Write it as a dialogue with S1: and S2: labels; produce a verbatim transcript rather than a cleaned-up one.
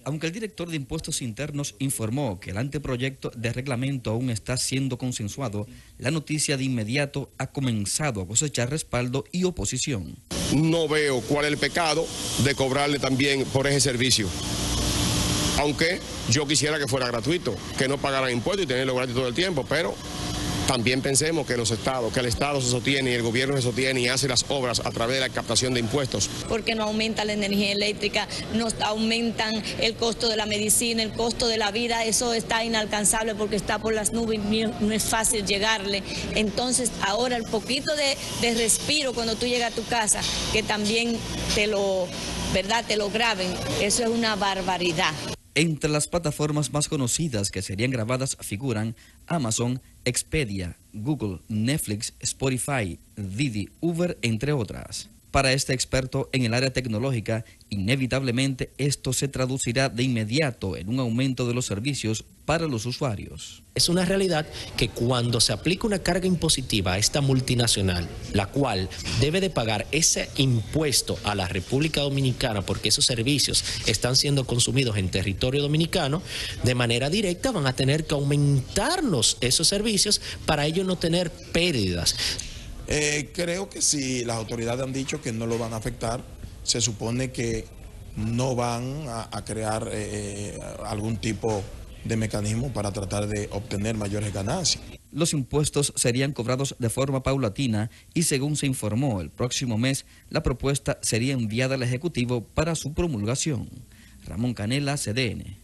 S1: Aunque el director de Impuestos Internos informó que el anteproyecto de reglamento aún está siendo consensuado, la noticia de inmediato ha comenzado a cosechar respaldo y oposición.
S2: No veo cuál es el pecado de cobrarle también por ese servicio. Aunque yo quisiera que fuera gratuito, que no pagaran impuestos y tenerlo gratis todo el tiempo, pero también pensemos que los estados, que el Estado se sostiene y el gobierno se sostiene y hace las obras a través de la captación de impuestos.
S3: Porque no aumenta la energía eléctrica, no aumentan el costo de la medicina, el costo de la vida, eso está inalcanzable porque está por las nubes, no es fácil llegarle. Entonces ahora el poquito de, de respiro cuando tú llegas a tu casa, que también te lo, ¿verdad? te lo graben, eso es una barbaridad.
S1: Entre las plataformas más conocidas que serían grabadas figuran Amazon, Expedia, Google, Netflix, Spotify, Didi, Uber, entre otras. Para este experto en el área tecnológica, inevitablemente esto se traducirá de inmediato en un aumento de los servicios para los usuarios.
S4: Es una realidad que cuando se aplica una carga impositiva a esta multinacional, la cual debe de pagar ese impuesto a la República Dominicana porque esos servicios están siendo consumidos en territorio dominicano, de manera directa van a tener que aumentarnos esos servicios para ellos no tener pérdidas.
S5: Eh, creo que si las autoridades han dicho que no lo van a afectar, se supone que no van a, a crear eh, algún tipo de mecanismo para tratar de obtener mayores ganancias.
S1: Los impuestos serían cobrados de forma paulatina y, según se informó, el próximo mes la propuesta sería enviada al Ejecutivo para su promulgación. Ramón Canela, C D N.